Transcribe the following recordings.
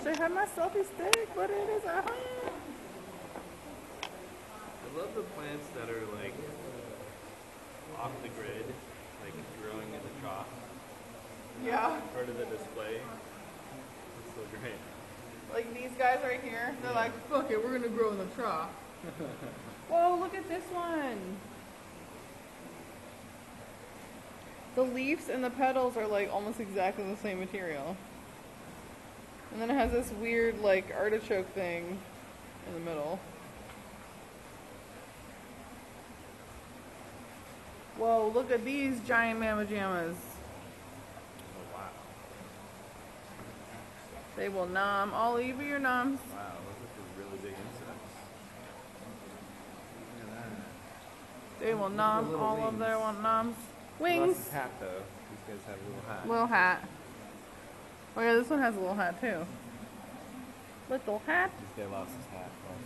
wish I had my selfie stick, but it is at home. I love the plants that are like off the grid, like growing in the trough. Yeah. Part of the display. It's so great. Like these guys right here, they're like, fuck it, we're gonna grow in the trough. Whoa, look at this one. The leaves and the petals are like almost exactly the same material. And then it has this weird like artichoke thing in the middle. Whoa, look at these giant mamma jammas. Oh wow. They will nom all over your noms. Wow, those are really big insects. Look at that. They will nom little all of wings. their noms. Well, Wings. that's his hat though. These guys have a little hat. Little hat. Oh yeah, this one has a little hat too. Little hat. This guy lost his hat also.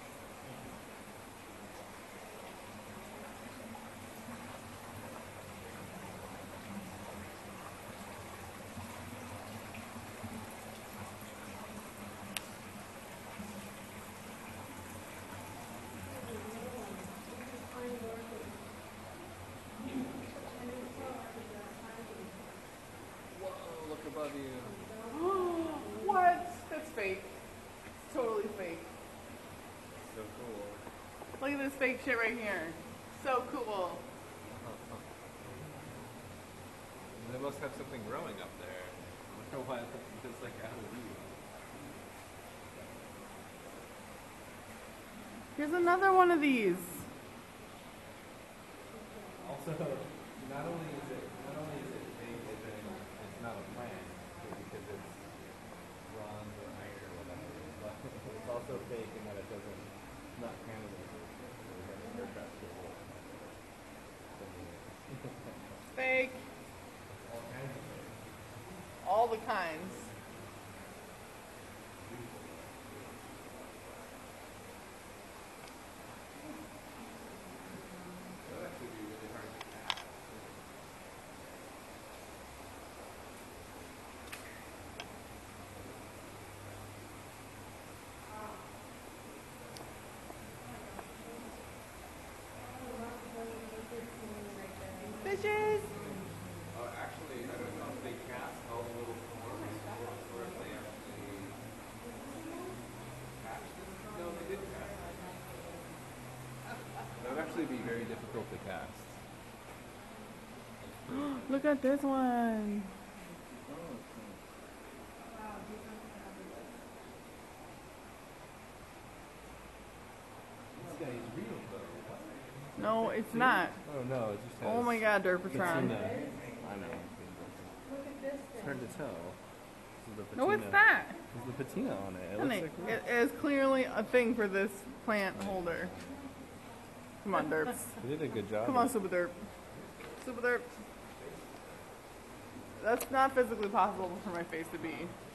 Whoa, look above you. What? That's fake. It's totally fake. So cool. Look at this fake shit right here. So cool. They must have something growing up there. I wonder why it's like out of view. Here's another one of these. Also, not only is it fake, it's not a plant because it's bronze or iron or whatever, but it's also fake in that it doesn't, it's not cannibalism. Fake. All kinds of things. All the kinds. That would actually be really hard to catch. Fishes. Actually, I don't know if they cast all the little forms or if they actually catch them. No, they did cast them. That would actually be very difficult to cast. Look at this one. This guy is real though. No, it's not. Oh no, it just has Oh my god, Derpatron. patina. I know. It's hard to tell. This is the patina. No, it's not. There's the patina on it. It And looks it, like it is clearly a thing for this plant holder. Come on, Derps. They did a good job. Come on, Super Derp. Super Derp. That's not physically possible for my face to be